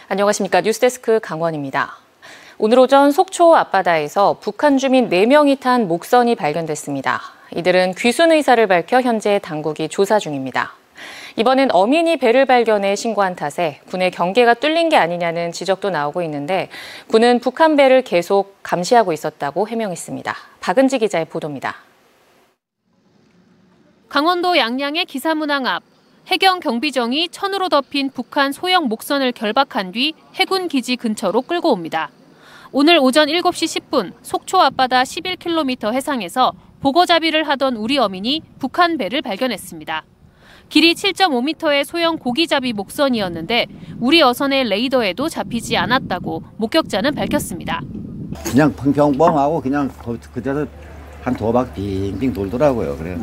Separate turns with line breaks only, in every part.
안녕하십니까. 뉴스데스크 강원입니다. 오늘 오전 속초 앞바다에서 북한 주민 4명이 탄 목선이 발견됐습니다. 이들은 귀순 의사를 밝혀 현재 당국이 조사 중입니다. 이번엔 어민이 배를 발견해 신고한 탓에 군의 경계가 뚫린 게 아니냐는 지적도 나오고 있는데 군은 북한 배를 계속 감시하고 있었다고 해명했습니다. 박은지 기자의 보도입니다.
강원도 양양의 기사문항 앞 해경 경비정이 천으로 덮인 북한 소형 목선을 결박한 뒤 해군 기지 근처로 끌고 옵니다. 오늘 오전 7시 10분 속초 앞바다 11km 해상에서 보고잡이를 하던 우리 어민이 북한 배를 발견했습니다. 길이 7.5m의 소형 고기잡이 목선이었는데 우리 어선의 레이더에도 잡히지 않았다고 목격자는 밝혔습니다.
그냥 평평하고 그냥 그대로 한 2바퀴 빙빙 돌더라고요. 그래요.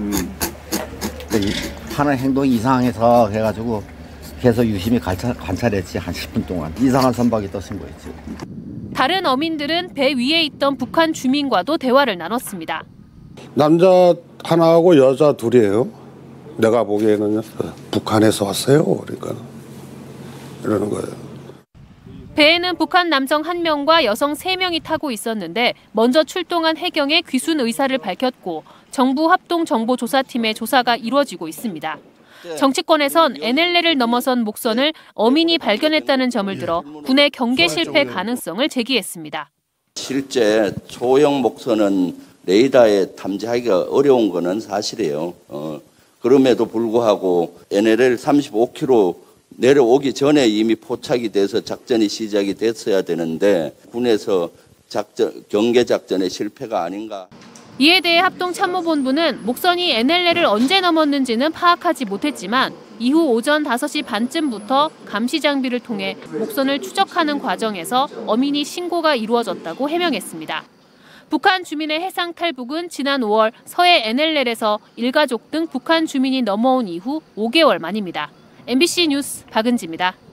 하는 행동이 이상해서 해가지고 계속 유심히 관찰했지. 한 10분 동안 이상한 선박이 떴은 거였지.
다른 어민들은 배 위에 있던 북한 주민과도 대화를 나눴습니다.
남자 하나하고 여자 둘이에요. 내가 보기에는 북한에서 왔어요. 그러니까 이러는 거예요.
배에는 북한 남성 1명과 여성 3명이 타고 있었는데 먼저 출동한 해경의 귀순 의사를 밝혔고 정부 합동정보조사팀의 조사가 이루어지고 있습니다. 정치권에선 NLL을 넘어선 목선을 어민이 발견했다는 점을 들어 군의 경계 실패 가능성을 제기했습니다.
실제 소형 목선은 레이더에 탐지하기가 어려운 것은 사실이에요. 그럼에도 불구하고 NLL 35km 내려오기 전에 이미 포착이 돼서 작전이 시작이 됐어야 되는데 군에서 경계 작전의 실패가 아닌가.
이에 대해 합동참모본부는 목선이 NLL을 언제 넘었는지는 파악하지 못했지만 이후 오전 5시 반쯤부터 감시 장비를 통해 목선을 추적하는 과정에서 어민이 신고가 이루어졌다고 해명했습니다. 북한 주민의 해상 탈북은 지난 5월 서해 NLL에서 일가족 등 북한 주민이 넘어온 이후 5개월 만입니다. MBC 뉴스 박은지입니다.